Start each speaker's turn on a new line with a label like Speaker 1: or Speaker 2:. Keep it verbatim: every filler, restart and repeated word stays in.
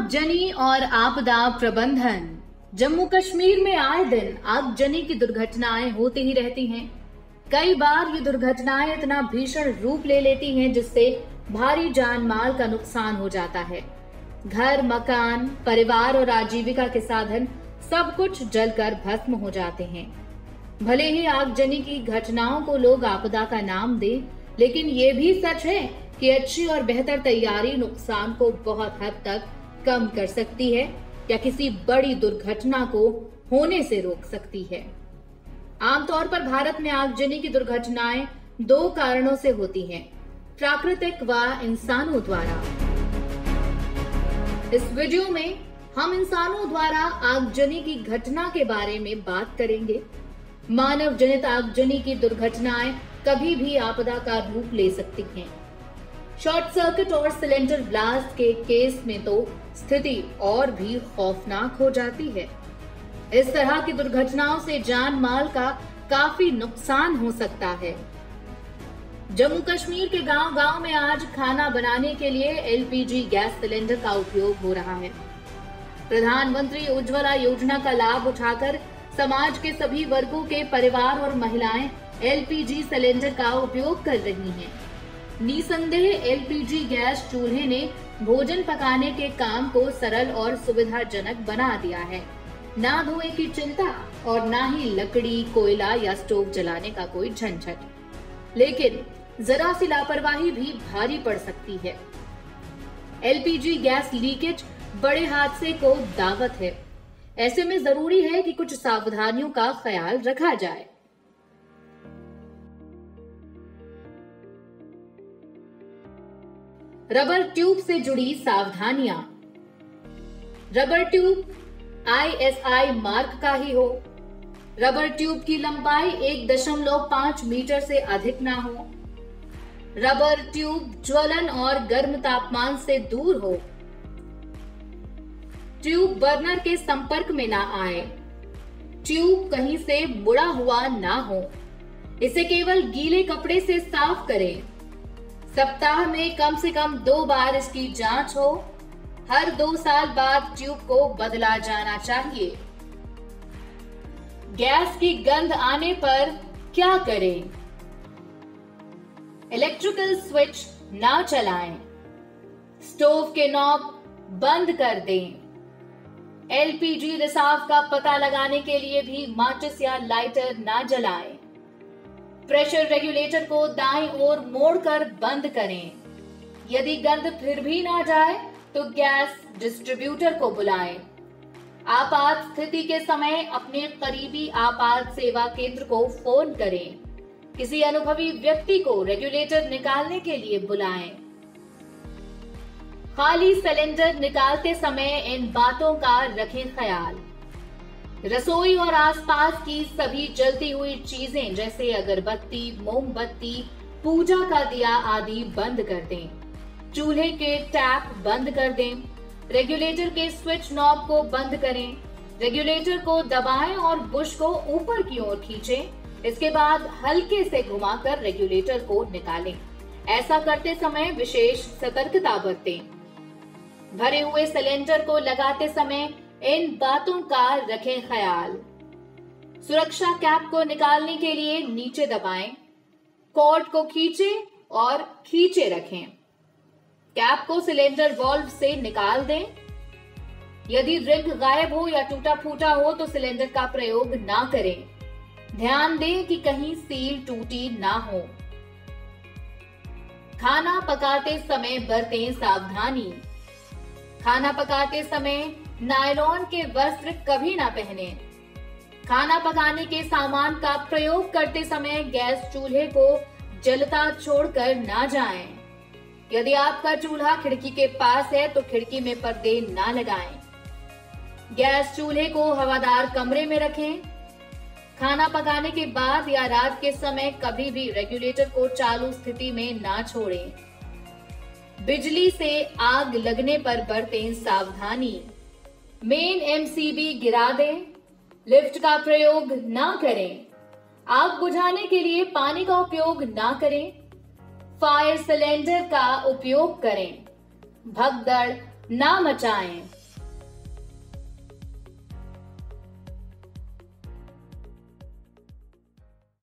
Speaker 1: आगजनी और आपदा प्रबंधन। जम्मू कश्मीर में आए दिन आगजनी की दुर्घटनाएं होती ही रहती हैं। कई बार ये दुर्घटनाएं इतना भीषण रूप ले लेती हैं जिससे भारी जान माल का नुकसान हो जाता है। घर, मकान, परिवार और आजीविका के साधन सब कुछ जलकर भस्म हो जाते हैं। भले ही आगजनी की घटनाओं को लोग आपदा का नाम दें, लेकिन ये भी सच है कि अच्छी और बेहतर तैयारी नुकसान को बहुत हद तक कम कर सकती है या किसी बड़ी दुर्घटना को होने से रोक सकती है। आमतौर पर भारत में आगजनी की दुर्घटनाएं दो कारणों से होती हैं, प्राकृतिक व इंसानों द्वारा। इस वीडियो में हम इंसानों द्वारा आगजनी की घटना के बारे में बात करेंगे। मानव जनित आगजनी की दुर्घटनाएं कभी भी आपदा का रूप ले सकती हैं। शॉर्ट सर्किट और सिलेंडर ब्लास्ट के केस में तो स्थिति और भी खौफनाक हो जाती है। इस तरह की दुर्घटनाओं से जान माल का काफी नुकसान हो सकता है। जम्मू कश्मीर के गांव गांव में आज खाना बनाने के लिए एलपीजी गैस सिलेंडर का उपयोग हो रहा है। प्रधानमंत्री उज्ज्वला योजना का लाभ उठाकर समाज के सभी वर्गों के परिवार और महिलाएं एलपीजी सिलेंडर का उपयोग कर रही हैं। निसंदेह एलपीजी गैस चूल्हे ने भोजन पकाने के काम को सरल और सुविधाजनक बना दिया है। ना धुएं की चिंता और ना ही लकड़ी, कोयला या स्टोव जलाने का कोई झंझट। लेकिन जरा सी लापरवाही भी भारी पड़ सकती है। एलपीजी गैस लीकेज बड़े हादसे को दावत है। ऐसे में जरूरी है कि कुछ सावधानियों का ख्याल रखा जाए। रबर ट्यूब से जुड़ी सावधानियां। रबर ट्यूब आईएसआई मार्क का ही हो। रबर ट्यूब की लंबाई एक दशमलव पांच मीटर से अधिक ना हो। रबर ट्यूब ज्वलन और गर्म तापमान से दूर हो। ट्यूब बर्नर के संपर्क में ना आए। ट्यूब कहीं से मुड़ा हुआ ना हो। इसे केवल गीले कपड़े से साफ करें। सप्ताह में कम से कम दो बार इसकी जांच हो। हर दो साल बाद ट्यूब को बदला जाना चाहिए। गैस की गंध आने पर क्या करें? इलेक्ट्रिकल स्विच ना चलाएं। स्टोव के नॉब बंद कर दें। एलपीजी रिसाव का पता लगाने के लिए भी माचिस या लाइटर ना जलाएं। प्रेशर रेगुलेटर को दाईं ओर मोड़कर बंद करें। यदि गंध फिर भी ना जाए तो गैस डिस्ट्रीब्यूटर को बुलाएं। आपात स्थिति के समय अपने करीबी आपात सेवा केंद्र को फोन करें। किसी अनुभवी व्यक्ति को रेगुलेटर निकालने के लिए बुलाएं। खाली सिलेंडर निकालते समय इन बातों का रखें ख्याल। रसोई और आसपास की सभी जलती हुई चीजें जैसे अगरबत्ती, मोमबत्ती, पूजा का दिया आदि बंद कर दें। चूल्हे के टैप बंद कर दें। रेगुलेटर के स्विच नॉब को बंद करें। रेगुलेटर को दबाएं और बुश को ऊपर की ओर खींचें। इसके बाद हल्के से घुमाकर रेगुलेटर को निकालें। ऐसा करते समय विशेष सतर्कता बरतें। भरे हुए सिलेंडर को लगाते समय इन बातों का रखें ख्याल। सुरक्षा कैप को निकालने के लिए नीचे दबाएं। कॉर्ड को खींचें और खींचे रखें। कैप को सिलेंडर वाल्व से निकाल दें। यदि रिंग गायब हो या टूटा फूटा हो तो सिलेंडर का प्रयोग ना करें। ध्यान दें कि कहीं सील टूटी ना हो। खाना पकाते समय बरतें सावधानी। खाना पकाते समय नायलॉन के वस्त्र कभी ना पहने। खाना पकाने के सामान का प्रयोग करते समय गैस चूल्हे को जलता छोड़कर ना जाएं। यदि आपका चूल्हा खिड़की के पास है तो खिड़की में पर्दे ना लगाएं। गैस चूल्हे को हवादार कमरे में रखें। खाना पकाने के बाद या रात के समय कभी भी रेगुलेटर को चालू स्थिति में ना छोड़ें। बिजली से आग लगने पर बरतें सावधानी। मेन एमसीबी गिरा दें। लिफ्ट का प्रयोग ना करें। आग बुझाने के लिए पानी का उपयोग ना करें। फायर सिलेंडर का उपयोग करें। भगदड़ ना मचाएं।